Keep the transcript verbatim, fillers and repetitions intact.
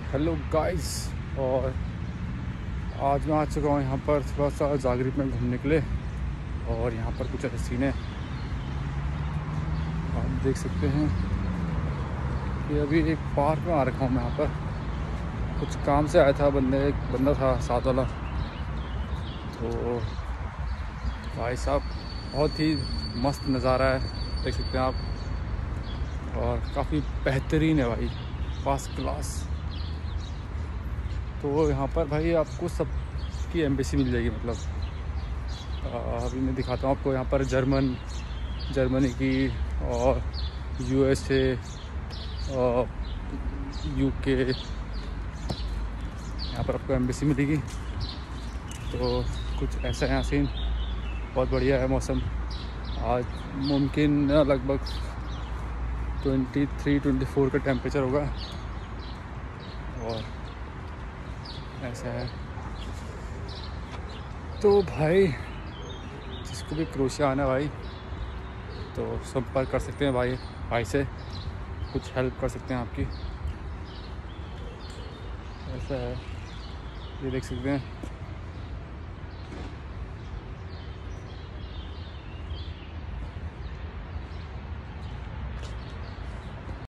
Hello guys. और आज मैं आ चुका हूँ यहाँ पर थोड़ा सा जागरिप में घूमने के लिए। और यहाँ पर कुछ ऐसे सीन है, आप देख सकते हैं कि अभी एक पार्क में आ रखा हूँ मैं। यहाँ पर कुछ काम से आया था, बंदे एक बंदा था साथ वाला। तो भाई साहब बहुत ही मस्त नज़ारा है, देख सकते हैं आप। और काफ़ी बेहतरीन है भाई, फर्स्ट क्लास। तो यहाँ पर भाई आपको सब की एम्बेसी मिल जाएगी। मतलब आ, अभी मैं दिखाता हूँ आपको। यहाँ पर जर्मन जर्मनी की और यूएसए और यूके, यहाँ पर आपको एम्बेसी मिलेगी। तो कुछ ऐसा है यहाँ सीन, बहुत बढ़िया है मौसम। आज मुमकिन लगभग तेईस चौबीस का टेम्परेचर होगा। और ऐसा है। तो भाई जिसको भी क्रोशिया आना भाई, तो संपर्क कर सकते हैं भाई भाई से, कुछ हेल्प कर सकते हैं आपकी। ऐसा है, ये देख सकते हैं।